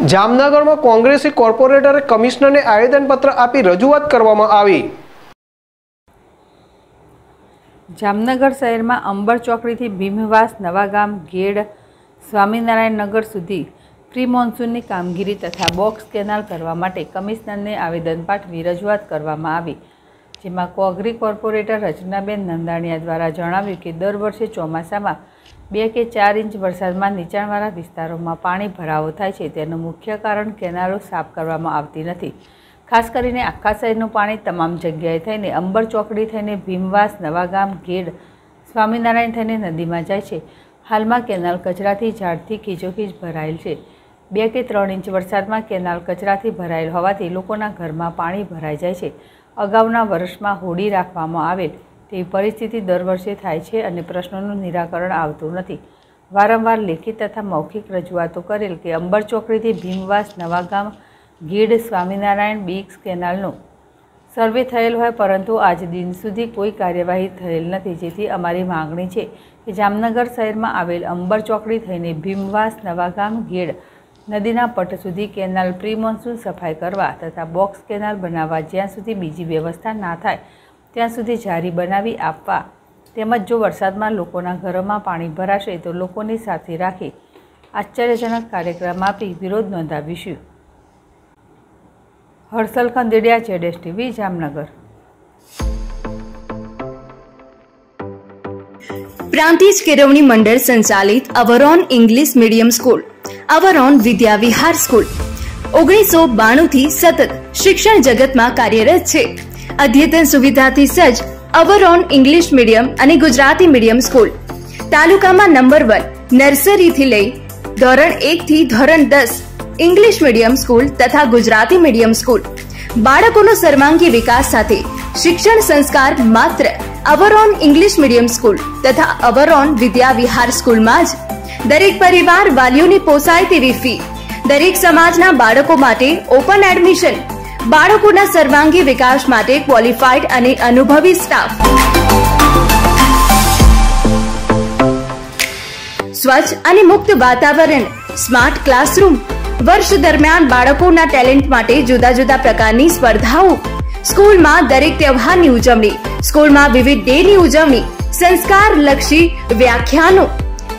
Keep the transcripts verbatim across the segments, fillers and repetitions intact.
જામનગરમાં કોંગ્રેસી કોર્પોરેટરે કમિશનરને આવેદનપત્ર આપી રજૂઆત કરવામાં આવી। જામનગર શહેરમાં અંબર ચોકડીથી ભીમવાસ, નવાગામ, ગેડ, સ્વામિનારાયણ નગર સુધી પ્રી મોન્સૂનની કામગીરી તથા બોક્સ કેનાલ કરવા માટે કમિશનરને આવેદન પાઠવી રજૂઆત કરવામાં આવી, જેમાં કોંગ્રી કોર્પોરેટર રચનાબેન નંદાણીયા દ્વારા જણાવ્યું કે દર વર્ષે ચોમાસામાં બે કે ચાર ઇંચ વરસાદમાં નીચાણવાળા વિસ્તારોમાં પાણી ભરાવો થાય છે। તેનું મુખ્ય કારણ કેનાલો સાફ કરવામાં આવતી નથી। ખાસ કરીને આખા શહેરનું પાણી તમામ જગ્યાએ થઈને અંબર ચોકડી થઈને ભીમવાસ, નવાગામ, ગેડ, સ્વામિનારાયણ થઈને નદીમાં જાય છે। હાલમાં કેનાલ કચરાથી ઝાડથી ખીચોખીચ ભરાયેલ છે। બે કે ત્રણ ઇંચ વરસાદમાં કેનાલ કચરાથી ભરાયેલ હોવાથી લોકોના ઘરમાં પાણી ભરાઈ જાય છે। અગાઉના વર્ષમાં હોડી રાખવામાં આવેલ તેવી પરિસ્થિતિ દર વર્ષે થાય છે અને પ્રશ્નોનું નિરાકરણ આવતું નથી। વારંવાર લેખિત તથા મૌખિક રજૂઆતો કરેલ કે અંબર ચોકડીથી ભીમવાસ, નવાગામ, ગીડ, સ્વામિનારાયણ બીક્સ કેનાલનો સર્વે થયેલ હોય, પરંતુ આજ દિન સુધી કોઈ કાર્યવાહી થયેલ નથી। જેથી અમારી માંગણી છે કે જામનગર શહેરમાં આવેલ અંબર ચોકડી થઈને ભીમવાસ, નવાગામ, ગેડ નદીના પટ સુધી કેનાલ પ્રી મોન્સૂન સફાઈ કરવા તથા બોક્સ કેનાલ બનાવવા જ્યાં સુધી બીજી વ્યવસ્થા ના થાય ત્યાં સુધી જારી બનાવી આપવા, તેમજ જો વરસાદમાં લોકોના ઘરોમાં પાણી ભરાશે તો લોકોની સાથે રાખી આશ્ચર્યજનક કાર્યક્રમ આપી વિરોધ નોંધાવીશું। હર્ષલ ખંદેડિયા, જેડેશ ટીવી, જામનગર। પ્રાંતિજ કેળવણી મંડળ સંચાલિત Avron English medium school, Avron Vidya Vihar school ઓગણીસો બાણું થી સતત શિક્ષણ જગતમાં કાર્યરત છે। અદ્યતન સુવિધાથી સજ્જ અવરોન ઇંગ્લિશ મીડિયમ અને ગુજરાતી મીડિયમ સ્કૂલ તાલુકામાં નંબર વન, નર્સરીથી લઈ ધોરણ એક થી ધોરણ દસ ઇંગ્લિશ મીડિયમ સ્કૂલ તથા ગુજરાતી મીડિયમ સ્કૂલ બાળકોનો સર્વાંગી વિકાસ સાથે શિક્ષણ સંસ્કાર માત્ર અવરોન ઇંગ્લિશ મીડિયમ સ્કૂલ તથા અવરોન વિદ્યા વિહાર સ્કૂલમાં જ। દરેક પરિવાર વાલીઓને પોસાય તેવી ફી, દરેક સમાજના બાળકો માટે ઓપન એડમિશન, બાળકોના સર્વાંગી વિકાસ માટે ક્વોલિફાઈડ અને અનુભવી સ્ટાફ, સ્વચ્છ અને મુક્ત વાતાવરણ, સ્માર્ટ ક્લાસરૂમ, વર્ષ દરમિયાન બાળકોના ટેલેન્ટ માટે જુદા જુદા પ્રકારની સ્પર્ધાઓ, સ્કૂલમાં દરેક તહેવારની ઉજવણી, સ્કૂલમાં વિવિધ ડેની ઉજવણી, સંસ્કારલક્ષી વ્યાખ્યાનો,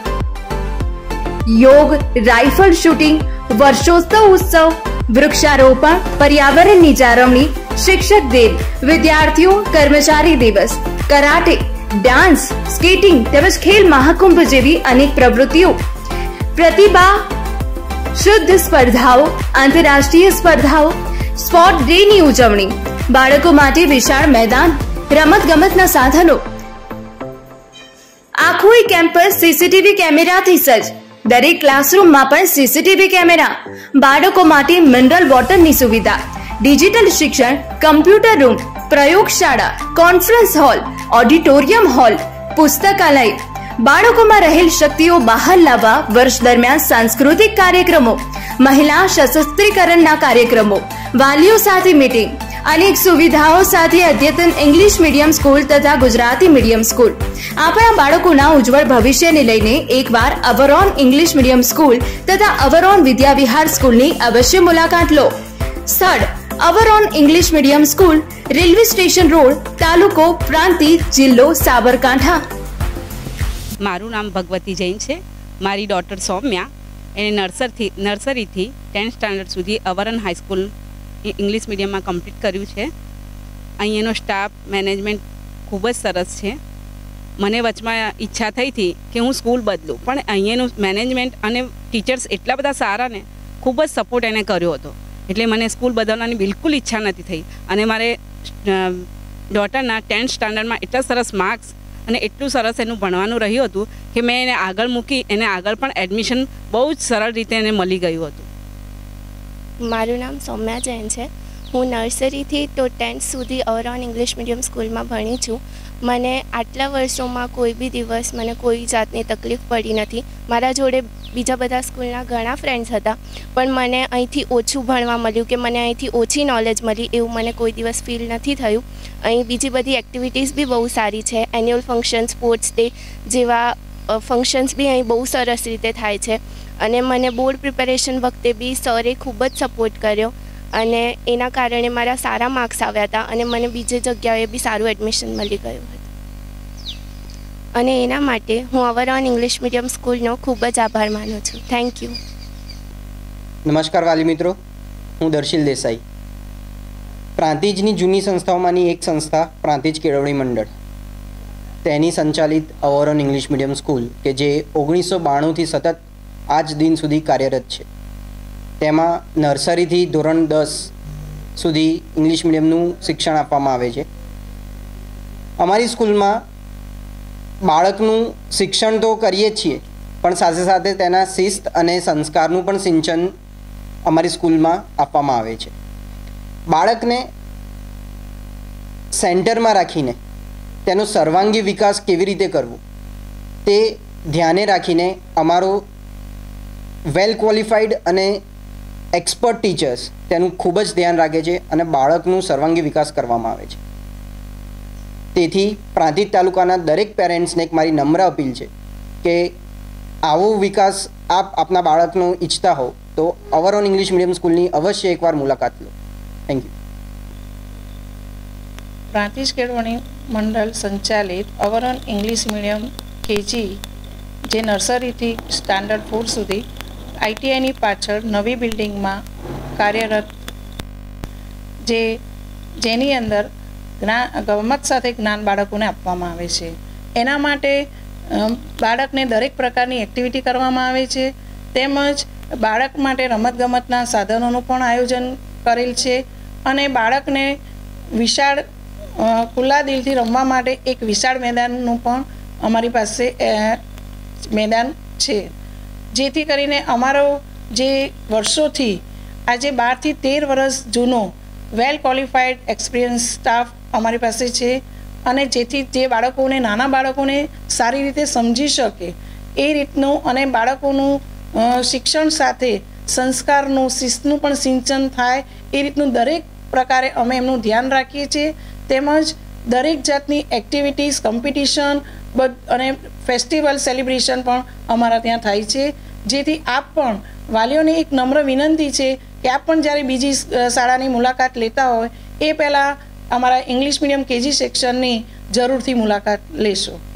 યોગ, રાઇફલ શૂટિંગ, વર્ષોત્સવ ઉત્સવ, વૃક્ષારોપણ, પર્યાવરણની જાળવણી, શિક્ષક દિન, વિદ્યાર્થીઓ કર્મચારી દિવસ, કરાટે, ડાન્સ, સ્કેટિંગ તેમજ ખેલ મહાકુંભ જેવી અનેક પ્રવૃત્તિઓ, પ્રતિભા શુદ્ધ સ્પર્ધાઓ, આંતરરાષ્ટ્રીય સ્પર્ધાઓ, સ્પોર્ટ ડેની ઉજવણી, બાળકો માટે વિશાળ મેદાન, રમતગમતના સાધનો, આખું કેમ્પસ સીસીટીવી કેમેરાથી સજ્જ, દરેક ક્લાસરૂમમાં પણ સીસીટીવી કેમેરા, બાળકો માટે મિનરલ વોટરની સુવિધા, ડિજિટલ શિક્ષણ, કમ્પ્યુટર રૂમ, પ્રયોગશાળા, કોન્ફરન્સ હોલ, ઓડિટોરિયમ હોલ, પુસ્તકાલય, બાળકોમાં રહેલ શક્તિઓ બહાર લાવવા વર્ષ દરમિયાન સાંસ્કૃતિક કાર્યક્રમો, મહિલા સશક્તિકરણના કાર્યક્રમો, વાલીઓ સાથે મીટિંગ, અનેક સુવિધાઓ સાથે અદ્યતન ઇંગ્લિશ મીડિયમ સ્કૂલ તથા ગુજરાતી મીડિયમ સ્કૂલ આપણા બાળકોના ઉજ્જવળ ભવિષ્યને લઈને એકવાર અવરોન ઇંગ્લિશ મીડિયમ સ્કૂલ તથા અવરોન વિદ્યા વિહાર સ્કૂલની અવશ્ય મુલાકાત લો। સ્થળ Avron English medium school, railway station road, તાલુકો પ્રાંતિજ, જિલ્લો સાબરકાંઠા। મારું નામ ભગવતી જૈન છે। મારી ડોટર સૌમ્યા એને નર્સરીથી નર્સરીથી ટેન્થ સ્ટાન્ડર્ડ સુધી અવરોન હાઈસ્કૂલ ઇંગ્લિશ મીડિયમમાં કમ્પ્લીટ કર્યું છે। અહીંયાનો સ્ટાફ, મેનેજમેન્ટ ખૂબ જ સરસ છે। મને વચમાં ઈચ્છા થઈ હતી કે હું સ્કૂલ બદલું, પણ અહીંયાનું મેનેજમેન્ટ અને ટીચર્સ એટલા બધા સારા ને ખૂબ જ સપોર્ટ એને કર્યો હતો, એટલે મને સ્કૂલ બદલવાની બિલકુલ ઈચ્છા નથી થઈ। અને મારે ડોટરના ટેન્થ સ્ટાન્ડર્ડમાં એટલા સરસ માર્ક્સ અને એટલું સરસ એનું ભણવાનું રહ્યું હતું કે મેં એને આગળ મૂકી એને આગળ પણ એડમિશન બહુ જ સરળ રીતે એને મળી ગયું હતું। મારું નામ સૌમ્યા જૈન છે। હું નર્સરીથી તો ટેન્થ સુધી અવરોન ઇંગ્લિશ મીડિયમ સ્કૂલમાં ભણી છું। મને આટલા વર્ષોમાં કોઈ બી દિવસ મને કોઈ જાતની તકલીફ પડી નથી। મારા જોડે બીજા બધા સ્કૂલના ઘણા ફ્રેન્ડ્સ હતા, પણ મને અહીંથી ઓછું ભણવા મળ્યું કે મને અહીંથી ઓછી નોલેજ મળી એવું મને કોઈ દિવસ ફીલ નથી થયું। અહીં બીજી બધી એક્ટિવિટીઝ બી બહુ સારી છે। એન્યુઅલ ફંક્શન, સ્પોર્ટ્સ ડે જેવા ફંક્શન્સ બી અહીં બહુ સરસ રીતે થાય છે। અને મને બોર્ડ પ્રિપેરેશન વખતે બી સરે ખૂબ જ સપોર્ટ કર્યો અને એના કારણે મારા સારા માર્ક્સ આવ્યા હતા અને મને બીજી જગ્યાએ બી સારું એડમિશન મળી ગયું હતું અને એના માટે હું અવરોન ઇંગ્લિશ મીડિયમ સ્કૂલનો ખૂબ જ આભાર માનું છું. Thank you. નમસ્કાર વાલી મિત્રો, હું દર્શિલ દેસાઈ. પ્રાંતિજની જૂની સંસ્થાઓમાંની એક સંસ્થા પ્રાંતિજ કેળવણી મંડળ, તેની સંચાલિત અવરોન ઇંગ્લિશ મીડિયમ સ્કૂલ કે જે ઓગણીસો બાણુંથી સતત આજ દિન સુધી કાર્યરત છે. તેમાં નર્સરીથી ધોરણ દસ સુધી ઇંગ્લિશ મીડિયમનું શિક્ષણ આપવામાં આવે છે. અમારી સ્કૂલમાં બાળકનું શિક્ષણ તો કરીએ જ છીએ, પણ સાથે સાથે તેના શિસ્ત અને સંસ્કારનું પણ સિંચન અમારી સ્કૂલમાં આપવામાં આવે છે. બાળકને સેન્ટરમાં રાખીને તેનો સર્વાંગી વિકાસ કેવી રીતે કરવો તે ધ્યાને રાખીને અમારો વેલ ક્વોલિફાઈડ અને એક્સપર્ટ ટીચર્સ તેનું ખૂબ જ ધ્યાન રાખે છે અને બાળકનું સર્વાંગી વિકાસ કરવામાં આવે છે. તેથી પ્રાંતિજ તાલુકાના દરેક પેરેન્ટ્સને એક મારી નમ્ર અપીલ છે કે આવો વિકાસ આપ આપના બાળકનો ઈચ્છતા હો તો અવરોન ઇંગ્લિશ મીડિયમ સ્કૂલની અવશ્ય એકવાર મુલાકાત લો. Thank you. પ્રાંતિજ કેળવણી મંડળ સંચાલિત અવરોન ઇંગ્લિશ મીડિયમ કેજી જે નર્સરીથી સ્ટાન્ડર્ડ ફોર સુધી આઈટીઆઈની પાછળ નવી બિલ્ડિંગમાં કાર્યરત, જે જેની અંદર જ્ઞાન ગમત સાથે જ્ઞાન બાળકોને આપવામાં આવે છે. એના માટે બાળકને દરેક પ્રકારની એક્ટિવિટી કરવામાં આવે છે, તેમજ બાળક માટે રમતગમતના સાધનોનું પણ આયોજન કરેલ છે અને બાળકને વિશાળ ખુલ્લા દિલથી રમવા માટે એક વિશાળ મેદાનનું પણ અમારી પાસે મેદાન છે, જેથી કરીને અમારો જે વર્ષોથી આજે બારથી તેર વર્ષ જૂનો વેલ ક્વોલિફાઈડ એક્સપિરિયન્સ સ્ટાફ અમારી પાસે છે અને જેથી જે બાળકોને નાના બાળકોને સારી રીતે સમજી શકે એ રીતનું અને બાળકોનું શિક્ષણ સાથે સંસ્કારનું શિસ્તનું પણ સિંચન થાય એ રીતનું દરેક પ્રકારે અમે એમનું ધ્યાન રાખીએ છીએ. તેમજ દરેક જાતની એક્ટિવિટીઝ, કોમ્પિટિશન અને ફેસ્ટિવલ સેલિબ્રેશન પણ અમારા ત્યાં થાય છે, જેથી આપ પણ વાલીઓને એક નમ્ર વિનંતી છે કે આપ પણ જ્યારે બીજી શાળાની મુલાકાત લેતા હોય એ પહેલાં અમારા ઇંગ્લિશ મીડિયમ કેજી સેક્શનની જરૂરથી મુલાકાત લેશો.